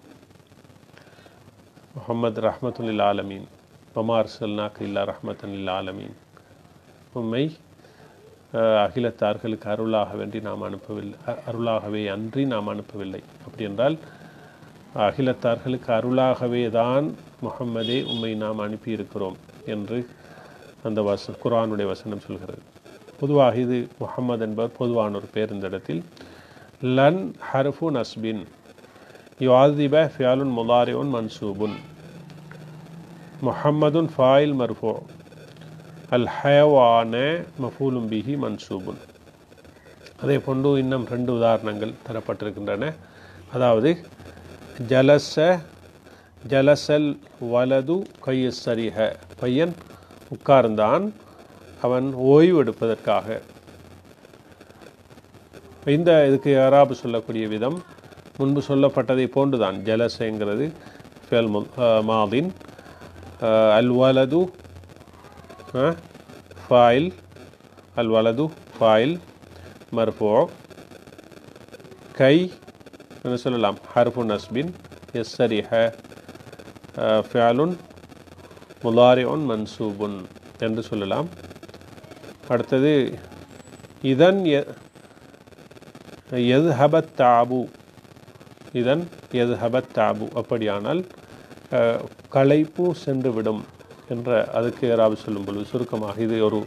A: முஹம்மது ரஹ்மத்துல் லில் ஆலமீன், வமா அர்ஸல்னாக இல்லா ரஹ்மத்தன் லில் ஆலமீன். உம்மை அகிலத்தார்களுக்கு அருளாக வேண்டி நாம் அனுப்பவில்லை, அருளாகவே அன்றி நாம் அனுப்பவில்லை. அப்படி என்றால் அகிலத்தார்களுக்கு அருளாகவே தான் முஹம்மதே உம்மை நாம் அனுப்பியிருக்கிறோம் என்று அந்த வச குர்ஆனுடைய வசனம் சொல்கிறது. பொதுவாக இது முஹம்மது என்பவர் பொதுவான ஒரு பேர். இந்த இடத்தில் லன் ஹர்ஃபு நஸ்பின் யுஆதிப ஃபியாலுன் முலாரிஉன் மன்சூபுன், முஹம்மதுன் ஃபாயில் மர்ஃபூ, அல் ஹயவான மஃபூலும் பிஹி மன்சூபுன். அதே போன்று இன்னும் ரெண்டு உதாரணங்கள் தரப்பட்டிருக்கின்றன. அதாவது ஜலச ஜலசல் வலது கையசரிஹ, பையன் உட்கார்ந்தான் அவன் ஓய்வு எடுப்பதற்காக. இந்த இதுக்கு யாராபு சொல்லக்கூடிய விதம் முன்பு சொல்லப்பட்டதை போன்றுதான். ஜலசங்கிறது ஃபியல் மாதின், அல் வலது ஃபாயில், அல் வலது ஃபாயில் மர்ஃபூ, கை என்ன சொல்லலாம் ஹர்ஃபு நஸ்பின், யஸ்ஸரிஹ ஃபியலுன் முலாரிஉன் மன்சூபுன் என்று சொல்லலாம். அடுத்தது இதன் யத்ஹபத் தாபு, இதன் யத்ஹபத் தாபு, அப்படியானால் களைப்பு சென்றுவிடும் என்ற அதுக்கு யாராவது சொல்லும் பொழுது சுருக்கமாக இது ஒரு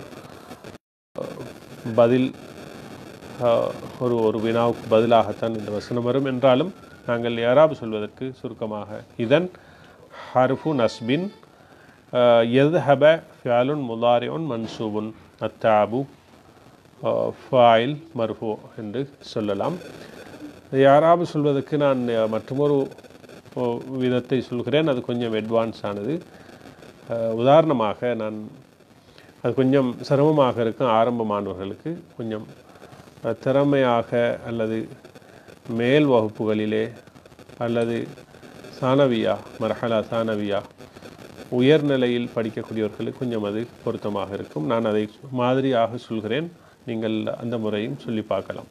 A: பதில், ஒரு ஒரு வினாவுக்கு பதிலாகத்தான் இந்த வசனம் வரும். என்றாலும் நாங்கள் யாராவது சொல்வதற்கு சுருக்கமாக இதன் ஹர்ஃபு நஸ்பின் யத்ஹப ஃபியலுன் முலாரிஉன் மன்சூபுன், அத்தாபு ஃபாயில் மர்ஃபூ என்று சொல்லலாம். யாராவது சொல்வதற்கு நான் மற்றொரு விதத்தை சொல்கிறேன், அது கொஞ்சம் அட்வான்ஸ் ஆனது. உதாரணமாக நான் அது கொஞ்சம் சிரமமாக இருக்கும் ஆரம்பமானவர்களுக்கு, கொஞ்சம் திறமையாக அல்லது மேல் வகுப்புகளிலே அல்லது சானவியா மர்ஹலா சானவியா உயர்நிலையில் படிக்கக்கூடியவர்களுக்கு கொஞ்சம் அது பொருத்தமாக இருக்கும். நான் அதை மாதிரியாக சொல்கிறேன், நீங்கள் அந்த முறையும் சொல்லி பார்க்கலாம்.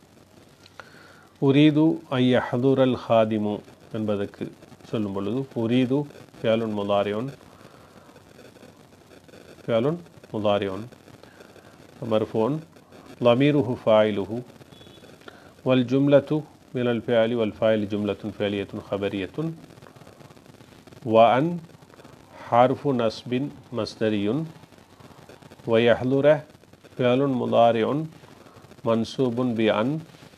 A: உரீது ஐய ஹதுரல் ஹாதிமு என்பதற்கு சொல்லும் பொழுது உரீது ஃபியலுன் முலாரிஉன், ஃபியலுன் முலாரிஉன் மர்ஃபூன் லமீருஹு ஃபாயிலுஹு வல் ஜும்லத்து மினல் ஃபியலி வல் ஃபாயில் ஜும்லத்துன் ஃபியலியத்துன் ஹபரியத்துன் வ அன் ஹர்ஃபு நஸ்பின் மஸ்தரியுன் வ யஹ்லுர ஃபியலுன் முலாரிஉன் மன்சூபுன் பி அன்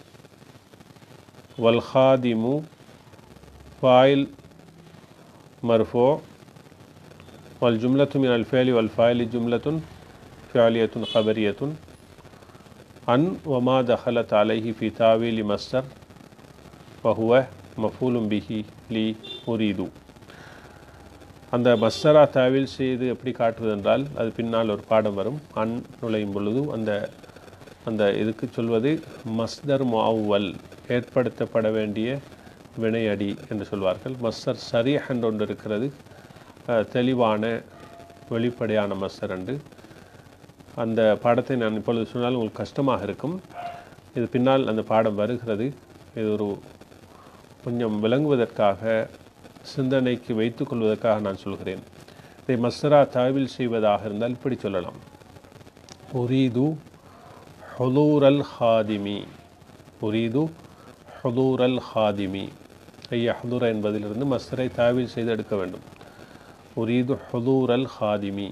A: வல் ஹாதிமு ஃபாயில் மர்ஃபூ வல் ஜும்லத்து மினல் ஃபியலி வல் ஃபாயில் ஜும்லத்துன் ஃபியலியத்துன் ஹபரியத்துன் அன் வமா தஹலத் அலைஹி ஃபி தாவீலி மஸ்தர் வஹுவ மஃபூலும் பிஹி லி உரீது. அந்த மஸ்தரா தாவில் செய்து எப்படி காட்டுவதென்றால் அது பின்னால் ஒரு பாடம் வரும். அன் நுழையும் பொழுது அந்த அந்த இதுக்கு சொல்வது மஸ்தர் முஅவ்வல், ஏற்படுத்தப்பட வேண்டிய வினையடி என்று சொல்வார்கள். மஸ்தர் சரீஹ் என்று ஒன்று இருக்கிறது, தெளிவான வெளிப்படையான மஸ்தர் என்று. அந்த பாடத்தை நான் இப்பொழுது சொன்னால் உங்களுக்கு கஷ்டமாக இருக்கும். இது பின்னால் அந்த பாடம் வருகிறது. இது ஒரு கொஞ்சம் விளங்குவதற்காக, சிந்தனைக்கு வைத்து கொள்வதற்காக நான் சொல்கிறேன். இதை மஸ்தரா தாவில் செய்வதாக இருந்தால் இப்படி சொல்லலாம்: உரீது ஹுதூரல் ஹாதிமி, உரீது ஹுதூரல் ஹாதிமி. ஐயா ஹுதூர என்பதிலிருந்து மஸ்தரை தாவில் செய்து எடுக்க வேண்டும். உரீது ஹுதூரல் ஹாதிமி,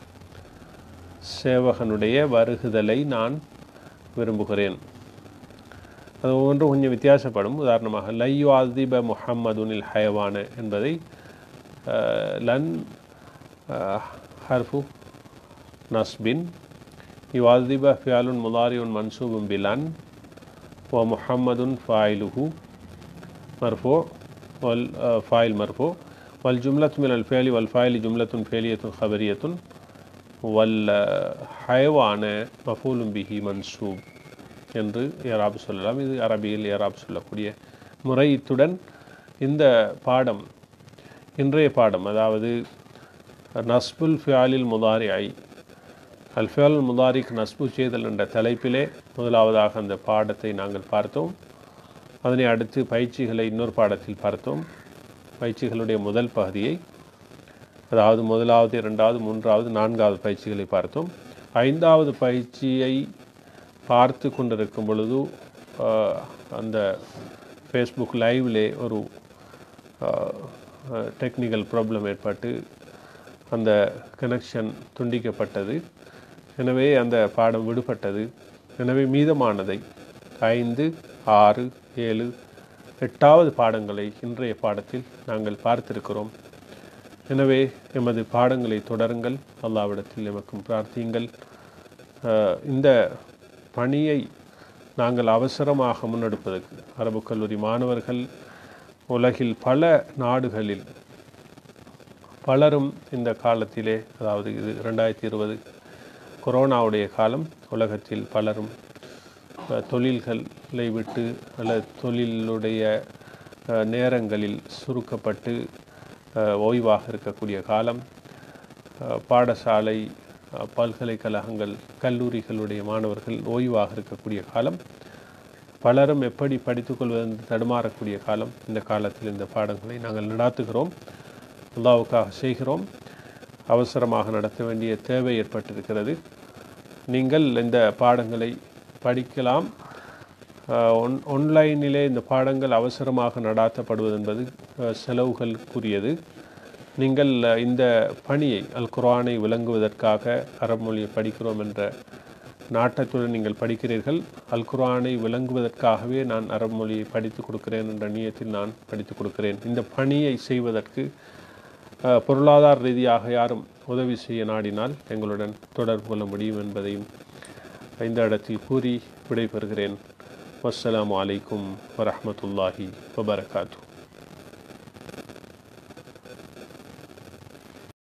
A: சேவகனுடைய வருகுதலை நான் விரும்புகிறேன். அது ஒவ்வொன்றும் கொஞ்சம் வித்தியாசப்படும். உதாரணமாக லை யுஅதிப முஹம்மதுனில் ஹயவான என்பதை லன் ஹர்ஃபு நஸ்பின், யுஅதிப ஃபியலுன் முலாரிஉன் மன்சூபுன் பிலன் வ முஹம்மதுன் ஃபாயிலுஹு மர்ஃபூ வல் ஃபாயில் மர்ஃபூ வல் ஜும்லத்து மினல் ஃபேலி வல் ஃபாயிலி ஜும்லத்துன் ஃபேலியத்துன் ஹபரியத்துன் வல் ஹயவான மஃபூலும் பிஹி மன்சூப் என்று ஏராப் சொல்லலாம். இது அரபியில் ஏராப் சொல்லக்கூடிய முறை. இத்துடன் இந்த பாடம், இன்றைய பாடம், அதாவது நஸ்புல் ஃபியாலில் முதாரிஐ, அல் ஃபியால் முதாரிக் நஸ்பு செய்தல் என்ற தலைப்பிலே முதலாவதாக அந்த பாடத்தை நாங்கள் பார்த்தோம். அதனை அடுத்து பயிற்சிகளை இன்னொரு பாடத்தில் பார்த்தோம். பயிற்சிகளுடைய முதல் பகுதியை, அதாவது முதலாவது, இரண்டாவது, மூன்றாவது, நான்காவது பயிற்சிகளை பார்த்தோம். ஐந்தாவது பயிற்சியை பார்த்து கொண்டிருக்கும் பொழுது அந்த ஃபேஸ்புக் லைவ்லே ஒரு டெக்னிக்கல் ப்ராப்ளம் ஏற்பட்டு அந்த கனெக்ஷன் துண்டிக்கப்பட்டது. எனவே அந்த பாடம் விடுபட்டது. எனவே மீதமானதை ஐந்து, ஆறு, ஏழு, எட்டாவது பாடங்களை இன்றைய பாடத்தில் நாங்கள் பார்த்திருக்கிறோம். எனவே எமது பாடங்களை தொடருங்கள், அல்லாஹ்விடத்தில் எமக்கும் பிரார்த்தியுங்கள். இந்த பணியை நாங்கள் அவசரமாக முன்னெடுப்பதற்கு அரபு கல்லூரி மாணவர்கள் உலகில் பல நாடுகளில் பலரும் இந்த காலத்திலே, அதாவது இது ரெண்டாயிரத்தி இருபது கொரோனாவுடைய காலம், உலகத்தில் பலரும் தொழில்களை விட்டு அல்லது தொழிலுடைய நேரங்களில் சுருக்கப்பட்டு ஓய்வாக இருக்கக்கூடிய காலம். பாடசாலை, பல்கலைக்கழகங்கள், கல்லூரிகளுடைய மாணவர்கள் ஓய்வாக இருக்கக்கூடிய காலம். பலரும் எப்படி படித்துக்கொள்வது தடுமாறக்கூடிய காலம். இந்த காலத்தில் இந்த பாடங்களை நாங்கள் நடாத்துகிறோம், அல்லாஹ்வுக்காக செய்கிறோம். அவசரமாக நடத்த வேண்டிய தேவை ஏற்பட்டிருக்கிறது. நீங்கள் இந்த பாடங்களை படிக்கலாம். ஒன் ஆன்லைனிலே இந்த பாடங்கள் அவசரமாக நடாத்தப்படுவது என்பது செலவுகளுக்குரியது. நீங்கள் இந்த பணியை, அல் குர்ஆனை விளங்குவதற்காக அரபு மொழியை படிக்கிறோம் என்ற நாட்டத்துடன் நீங்கள் படிக்கிறீர்கள். அல் குர்ஆனை விளங்குவதற்காகவே நான் அரபு மொழியை படித்து கொடுக்கிறேன் என்ற நியத்தில் நான் படித்து கொடுக்கிறேன். இந்த பணியை செய்வதற்கு பொருளாதார ரீதியாக யாரும் உதவி செய்ய நாடினால் எங்களுடன் தொடர்பு கொள்ள முடியும் என்பதையும் இந்த இடத்தில் கூறி விடைபெறுகிறேன். வஸ்ஸலாமு அலைக்கும் வரஹ்மத்துல்லாஹி வபரகாத்துஹு.